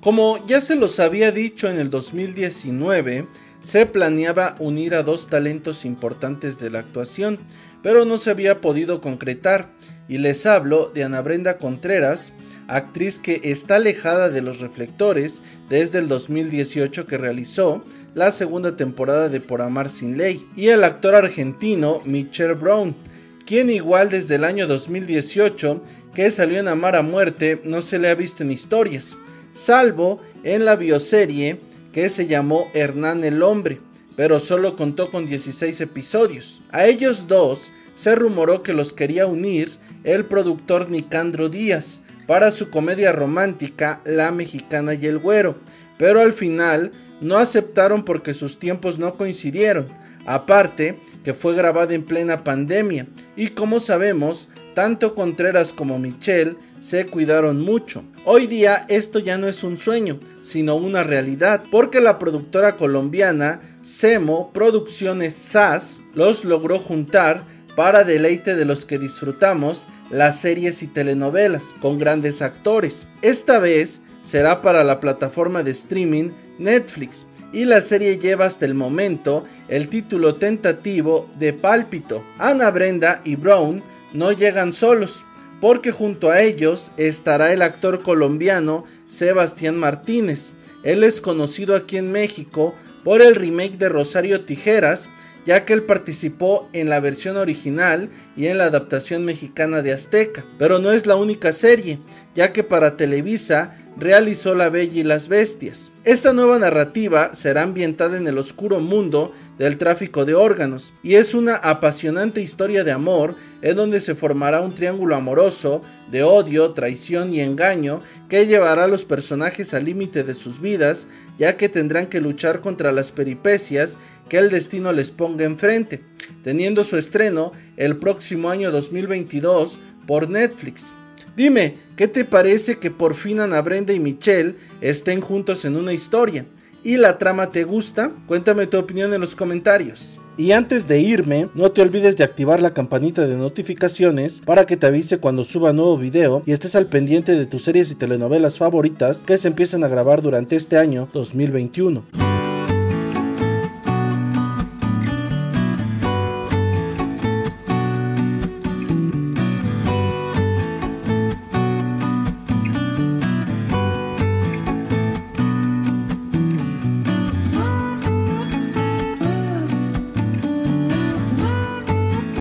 Como ya se los había dicho en el 2019, se planeaba unir a dos talentos importantes de la actuación, pero no se había podido concretar, y les hablo de Ana Brenda Contreras, actriz que está alejada de los reflectores desde el 2018 que realizó la segunda temporada de Por Amar Sin Ley, y el actor argentino Michelle Brown, quien igual desde el año 2018 que salió en Amar a Muerte no se le ha visto en historias, salvo en la bioserie que se llamó Hernán el Hombre, pero solo contó con 16 episodios. A ellos dos se rumoró que los quería unir el productor Nicandro Díaz para su comedia romántica La Mexicana y el Güero, pero al final no aceptaron porque sus tiempos no coincidieron, aparte que fue grabada en plena pandemia, y como sabemos, tanto Contreras como Michelle se cuidaron mucho. Hoy día esto ya no es un sueño, sino una realidad, porque la productora colombiana Semo Producciones SAS los logró juntar para deleite de los que disfrutamos las series y telenovelas con grandes actores. Esta vez será para la plataforma de streaming Netflix, y la serie lleva hasta el momento el título tentativo de Pálpito. Ana Brenda y Brown no llegan solos, porque junto a ellos estará el actor colombiano Sebastián Martínez. Él es conocido aquí en México por el remake de Rosario Tijeras, ya que él participó en la versión original y en la adaptación mexicana de Azteca. Pero no es la única serie, ya que para Televisa realizó La Bella y las Bestias. Esta nueva narrativa será ambientada en el oscuro mundo del tráfico de órganos, y es una apasionante historia de amor en donde se formará un triángulo amoroso de odio, traición y engaño que llevará a los personajes al límite de sus vidas, ya que tendrán que luchar contra las peripecias que el destino les ponga enfrente, teniendo su estreno el próximo año 2022 por Netflix. Dime, ¿qué te parece que por fin Ana Brenda y Michelle estén juntos en una historia? ¿Y la trama te gusta? Cuéntame tu opinión en los comentarios. Y antes de irme, no te olvides de activar la campanita de notificaciones para que te avise cuando suba nuevo video y estés al pendiente de tus series y telenovelas favoritas que se empiezan a grabar durante este año 2021.